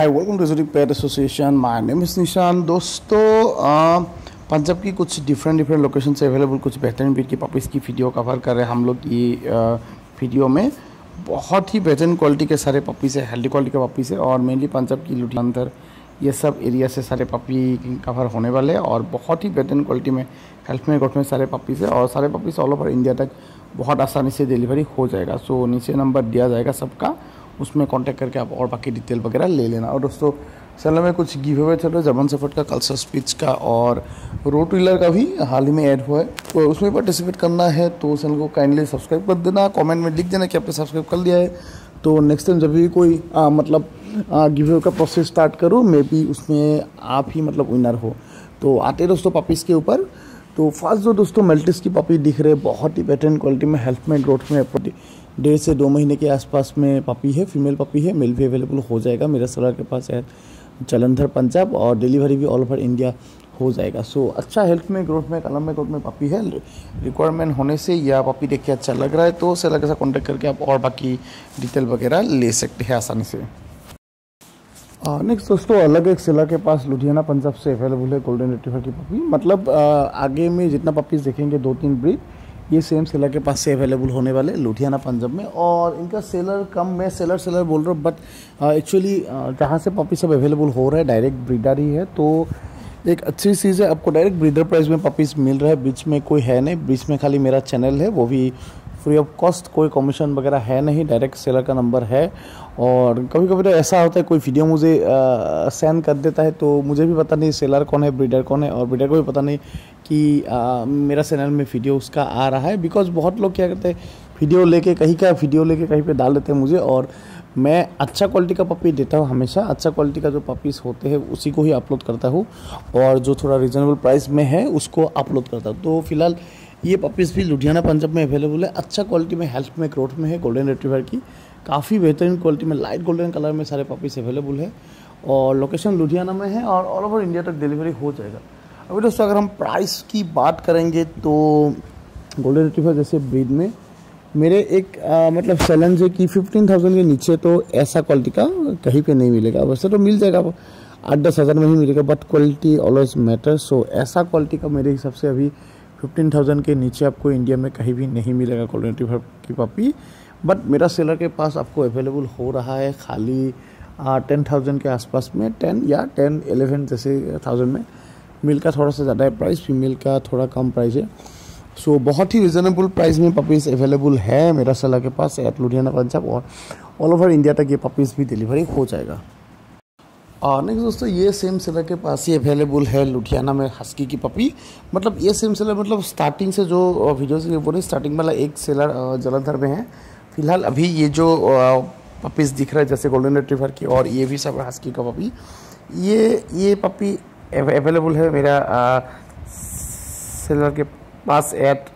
Welcome to exotic pet association. My name is Nishan. दोस्तों पंजाब की कुछ डिफरेंट लोकेशन से अवेलेबल कुछ बेहतरीन ब्रीड की पपीज़ की वीडियो कवर कर रहे हैं हम लोग। ये वीडियो में बहुत ही बेहतरीन क्वालिटी के सारे पपीज़ है, हेल्दी क्वालिटी के पपीज़ है और मेनली पंजाब की लुधियाना ये सब एरिया से सारे पपी कवर होने वाले हैं और बहुत ही बेहतरीन क्वालिटी में हेल्थ में ग्रोथ में सारे पपीज़ है और सारे पपीज़ ऑल ओवर इंडिया तक बहुत आसानी से डिलीवरी हो जाएगा। सो नीचे नंबर दिया जाएगा सबका, उसमें कांटेक्ट करके आप और बाकी डिटेल वगैरह ले लेना। और दोस्तों चैनल में कुछ गिव अवे चल रहा है, जर्मन शेफर्ड का, कल्चर स्पीच का और रोड व्हीलर का भी हाल ही में ऐड हुआ है, तो उसमें पार्टिसिपेट करना है तो चैनल को काइंडली सब्सक्राइब कर देना। कमेंट में लिख देना कि आपने सब्सक्राइब कर लिया है, तो नेक्स्ट टाइम जब भी कोई गिव अवे का प्रोसेस स्टार्ट करूँ मे बी उसमें आप ही विनर हो। तो आते दोस्तों पपीज़ के ऊपर। तो फर्स्ट जो दोस्तों मेल्टिस की पपी दिख रहे हैं, बहुत ही बेहतरीन क्वालिटी में, हेल्थ में ग्रोथ में 1.5 से 2 महीने के आसपास में पपी है, फीमेल पपी है। मेल भी अवेलेबल हो जाएगा, मेरे सलार के पास है जलंधर पंजाब और डिलीवरी भी ऑल ओवर इंडिया हो जाएगा। सो अच्छा हेल्थ में ग्रोथ में कलम में ग्रोथ में पपी है। रिक्वायरमेंट होने से या पपी देख के अच्छा लग रहा है तो सेलर के साथ कॉन्टैक्ट करके आप और बाकी डिटेल वगैरह ले सकते हैं आसानी से। नेक्स्ट दोस्तों अलग एक सेलर के पास लुधियाना पंजाब से अवेलेबल है गोल्डन रिट्रीवर की पपी। आगे में जितना पपीज़ देखेंगे 2-3 ब्रीड ये सेम सेलर के पास से अवेलेबल होने वाले लुधियाना पंजाब में। और इनका सेलर कम, मैं सेलर बोल रहा हूँ बट एक्चुअली जहाँ से पपी सब अवेलेबल हो रहा है डायरेक्ट ब्रीडर ही है, तो एक अच्छी चीज़ है, आपको डायरेक्ट ब्रीडर प्राइस में पपीज़ मिल रहा है। बीच में कोई है नहीं, बीच में खाली मेरा चैनल है, वो भी फ्री ऑफ कॉस्ट, कोई कमीशन वगैरह है नहीं, डायरेक्ट सेलर का नंबर है। और कभी कभी तो ऐसा होता है कोई वीडियो मुझे सेंड कर देता है तो मुझे भी पता नहीं सेलर कौन है ब्रीडर कौन है, और ब्रीडर को भी पता नहीं कि मेरा चैनल में वीडियो उसका आ रहा है। बिकॉज बहुत लोग क्या करते हैं वीडियो लेके कहीं पे डाल देते हैं मुझे, और मैं अच्छा क्वालिटी का पपी देता हूँ हमेशा। अच्छा क्वालिटी का जो पपीज़ होते हैं उसी को ही अपलोड करता हूँ और जो थोड़ा रीजनेबल प्राइस में है उसको अपलोड करता हूँ। तो फिलहाल ये पपीज़ भी लुधियाना पंजाब में अवेलेबल है, अच्छा क्वालिटी में, हेल्थ में ग्रोथ में है, गोल्डन रिट्रीवर की काफ़ी बेहतरीन क्वालिटी में, लाइट गोल्डन कलर में सारे पपीज़ अवेलेबल है और लोकेशन लुधियाना में है और ऑल ओवर इंडिया तक डिलीवरी हो जाएगा। अभी दोस्तों अगर हम प्राइस की बात करेंगे तो गोल्डन रिट्रीवर जैसे ब्रीड में मेरे एक चैलेंज है कि 15,000 के नीचे तो ऐसा क्वालिटी का कहीं पे नहीं मिलेगा। वैसे तो मिल जाएगा 8-10 हज़ार में ही मिलेगा, but quality always matter. So ऐसा क्वालिटी का मेरे हिसाब से अभी 15,000 के नीचे आपको इंडिया में कहीं भी नहीं मिलेगा गोल्डन रिट्रीवर की पपी। बट मेरा सेलर के पास आपको अवेलेबल हो रहा है खाली 10,000 के आसपास में, 10 या 10-11 जैसे 1000 में। मेल का थोड़ा सा ज़्यादा है प्राइस, फीमेल का थोड़ा कम प्राइस है। सो बहुत ही रिजनेबल प्राइस में पपीज़ अवेलेबल है मेरा सेलर के पास एट लुधियाना पंजाब और ऑल ओवर इंडिया तक ये पपीज़ भी डिलीवरी हो जाएगा। और नेक्स्ट दोस्तों ये सेम सेलर के पास ही अवेलेबल है लुधियाना में हस्की की पपी। ये सेम सेलर स्टार्टिंग से जो वीडियोस वो नहीं, स्टार्टिंग वाला एक सेलर जलंधर में है। फिलहाल अभी ये जो पपीज़ दिख रहा है जैसे गोल्डन रिट्रीवर की और ये भी सब हस्की का पपी, ये पपी अवेलेबल है मेरा सेलर के पास एट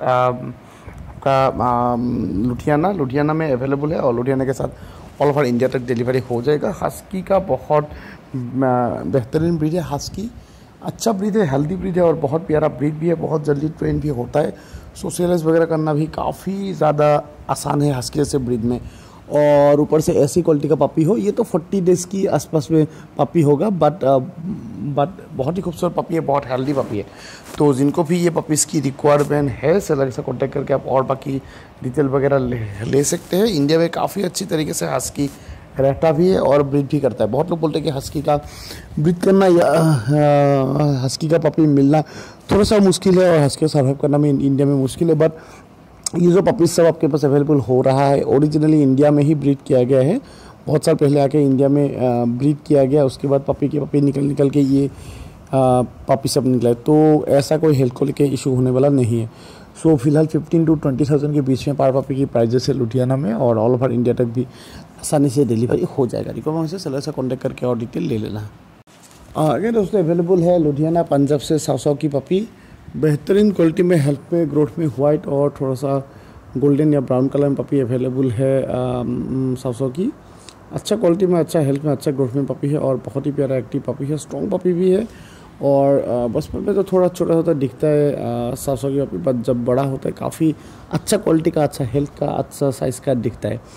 लुधियाना में अवेलेबल है और लुधियाना के साथ ऑल ओवर इंडिया तक डिलीवरी हो जाएगा। हस्की का बहुत बेहतरीन ब्रीड है, हस्की अच्छा ब्रीड है, हेल्दी ब्रीड है और बहुत प्यारा ब्रीड भी है, बहुत जल्दी ट्रेन भी होता है। सोशलाइज वगैरह करना भी काफ़ी ज़्यादा आसान है हस्की जैसे ब्रीड में, और ऊपर से ऐसी क्वालिटी का पपी हो। ये तो 40 डेज़ की आसपास में पपी होगा, बट बहुत ही खूबसूरत पपी है, बहुत हेल्दी पपी है। तो जिनको भी ये पपीज़ की रिक्वायरमेंट है सेलर से कॉन्टैक्ट करके आप और बाकी डिटेल वगैरह ले सकते हैं। इंडिया में काफ़ी अच्छी तरीके से हस्की रहता भी है और ब्रीड भी करता है। बहुत लोग बोलते हैं कि हस्की का ब्रीड करना या हस्की का पपी मिलना थोड़ा सा मुश्किल है और हस्की सर्वाइव करना भी इंडिया में मुश्किल है, बट ये जो पपीज़ सब आपके पास अवेलेबल हो रहा है ओरिजिनली इंडिया में ही ब्रीड किया गया है। बहुत साल पहले आके इंडिया में ब्रीड किया गया, उसके बाद पपी निकल के ये पपी सब निकला है, तो ऐसा कोई हेल्थ को लेकर इशू होने वाला नहीं है। सो फिलहाल 15 to 20,000 के बीच में पर पपी की प्राइजेस है लुधियाना में और ऑल ओवर इंडिया तक भी आसानी से डिलीवरी हो जाएगा। रिक्वायरमेंट से सेलर से कॉन्टैक्ट करके और डिटेल ले लेना। आगे दोस्तों अवेलेबल है लुधियाना पंजाब से 100 की पपी, बेहतरीन क्वालिटी में, हेल्थ में ग्रोथ में, वाइट और थोड़ा सा गोल्डन या ब्राउन कलर में पपी अवेलेबल है 100 की। अच्छा क्वालिटी में, अच्छा हेल्थ में, अच्छा ग्रोथ में पपी है और बहुत ही प्यारा एक्टिव पपी है, स्ट्रॉन्ग पपी भी है। और बचपन में तो थोड़ा छोटा छोटा दिखता है 700 की पपी, बट जब बड़ा होता है काफ़ी अच्छा क्वालिटी का, अच्छा हेल्थ का, अच्छा साइज़ का दिखता है।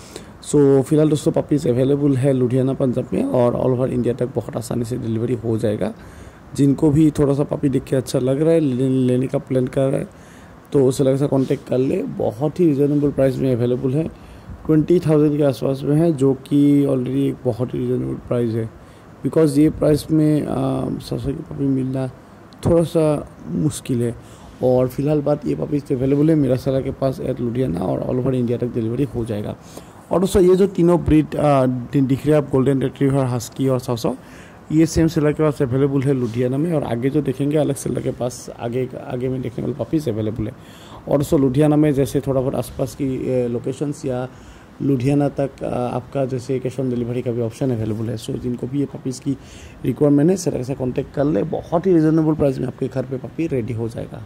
सो फिलहाल दोस्तों पपीज़ अवेलेबल है लुधियाना पंजाब में और ऑल ओवर इंडिया तक बहुत आसानी से डिलीवरी हो जाएगा। जिनको भी थोड़ा सा पपी देख के अच्छा लग रहा है, लेने का प्लान कर रहा है, तो उस लगे से कॉन्टेक्ट कर ले। बहुत ही रिजनेबल प्राइस में अवेलेबल है, 20,000 के आसपास में है, जो कि ऑलरेडी एक बहुत ही रिजनेबल प्राइस है। बिकॉज ये प्राइस में सस्ते की पपी मिलना थोड़ा सा मुश्किल है। और फिलहाल बात ये पपीज़ अवेलेबल है मेरा सलाह के पास एट लुधियाना और ऑल ओवर इंडिया तक डिलीवरी हो जाएगा। और दोस्तों ये जो तीनों ब्रीड दिख रहे हैं आप, गोल्डन रिट्रीवर, हस्की और साव, ये सेम सेलर के पास अवेलेबल है लुधियाना में। और आगे जो देखेंगे अलग सेलर के पास आगे में देखने वाले पपीज़ अवेलेबल है। और दोस्तों लुधियाना में जैसे थोड़ा बहुत आसपास की लोकेशंस या लुधियाना तक आपका जैसे कैश ऑन डिलीवरी का भी ऑप्शन अवेलेबल है। सो जिनको भी ये पपीज़ की रिक्वायरमेंट है सेलर से कॉन्टेक्ट कर ले, बहुत ही रिजनेबल प्राइस में आपके घर पे पपी रेडी हो जाएगा।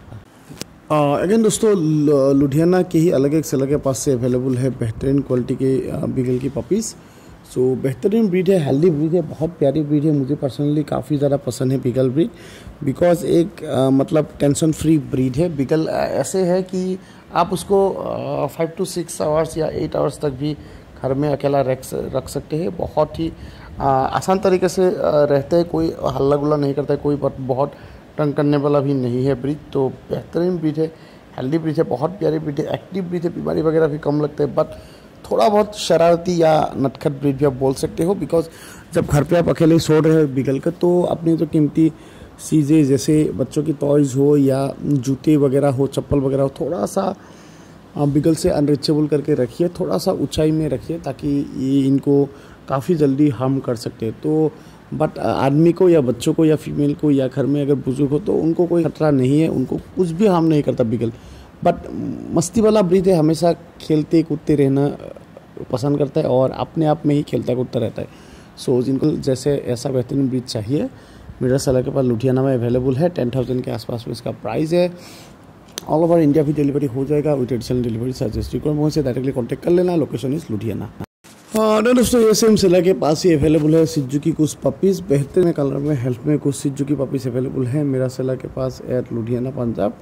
अगेन दोस्तों लुधियाना के ही अलग एक सेलर के पास से अवेलेबल है बेहतरीन क्वालिटी के बीगल की पपीज़। सो बेहतरीन ब्रीड है, हेल्दी ब्रीड है, बहुत प्यारी ब्रीड है। मुझे पर्सनली काफ़ी ज़्यादा पसंद है बीगल ब्रीड, बिकॉज एक मतलब टेंशन फ्री ब्रीड है। बीगल ऐसे है कि आप उसको 5 to 6 आवर्स या 8 आवर्स तक भी घर में अकेला रख सकते हैं। बहुत ही आसान तरीके से रहते हैं, कोई हल्ला गुल्ला नहीं करता है, कोई बहुत तंग करने वाला भी नहीं है ब्रीड। तो बेहतरीन ब्रीड है, हेल्दी ब्रीड है, बहुत प्यारी ब्रीड है, एक्टिव ब्रीड है, बीमारी वगैरह भी कम लगते हैं, बट थोड़ा बहुत शरारती या नटखट ब्रीड भी आप बोल सकते हो। बिकॉज जब घर पे आप अकेले सो रहे हो बीगल का, तो अपनी जो कीमती चीज़ें जैसे बच्चों की टॉयज़ हो या जूते वगैरह हो, चप्पल वगैरह हो, थोड़ा सा बीगल से अनरीचेबल करके रखिए, थोड़ा सा ऊंचाई में रखिए, ताकि ये इनको काफ़ी जल्दी हार्म कर सकते हैं। तो बट आदमी को या बच्चों को या फीमेल को या घर में अगर बुजुर्ग हो तो उनको कोई खतरा नहीं है, उनको कुछ भी हार्म नहीं करता बीगल। बट मस्ती वाला ब्रीड है, हमेशा खेलते कूदते रहना पसंद करता है और अपने आप में ही खेलता कूदता रहता है। सो जिनको जैसे ऐसा बेहतरीन ब्रीड चाहिए मेरा सलाह के पास लुधियाना में अवेलेबल है। 10,000 के आसपास में इसका प्राइस है। ऑल ओवर इंडिया भी डिलीवरी हो जाएगा with additional delivery charges. Requirement से डायरेक्टली कॉन्टैक्ट कर लेना। Location is Ludhiana. दोस्तों ये सेम सेलर के पास ही अवेलेबल है सिजुकी कुछ पपीज़, बेहतरीन कलर में, हेल्थ में कुछ सिजुकी पपीज़ अवेलेबल है मेरा सेलर के पास एट लुधियाना पंजाब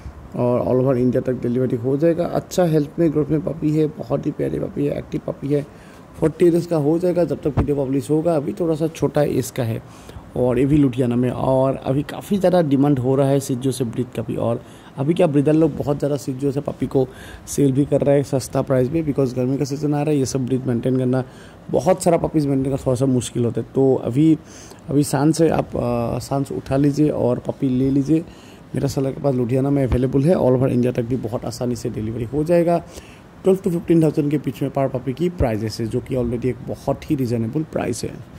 और ऑल ओवर इंडिया तक डिलीवरी हो जाएगा। अच्छा हेल्थ में ग्रोथ में पपी है, बहुत ही प्यारी पपी है, एक्टिव पपी है, 40 डेज़ का हो जाएगा जब तक वीडियो पब्लिश होगा। अभी थोड़ा सा छोटा एज का है और ये भी लुधियाना में, और अभी काफ़ी ज़्यादा डिमांड हो रहा है सिज्जू से ब्रीड का भी। और अभी क्या ब्रीडर लोग बहुत ज़्यादा सिज्जू से पपी को सेल भी कर रहा है सस्ता प्राइस में, बिकॉज गर्मी का सीज़न आ रहा है, ये सब ब्रीड मेंटेन करना, बहुत सारा पपीज़ मेंटेन करना थोड़ा सा मुश्किल होता है। तो अभी सांस से आप सांस उठा लीजिए और पपी ले लीजिए। मेरा सलाह के पास लुधियाना में अवेलेबल है, ऑल ओवर इंडिया तक भी बहुत आसानी से डिलीवरी हो जाएगा। 12 to 15,000 के बीच में पर पपी की प्राइजेस है, जो कि ऑलरेडी एक बहुत ही रिजनेबल प्राइस है।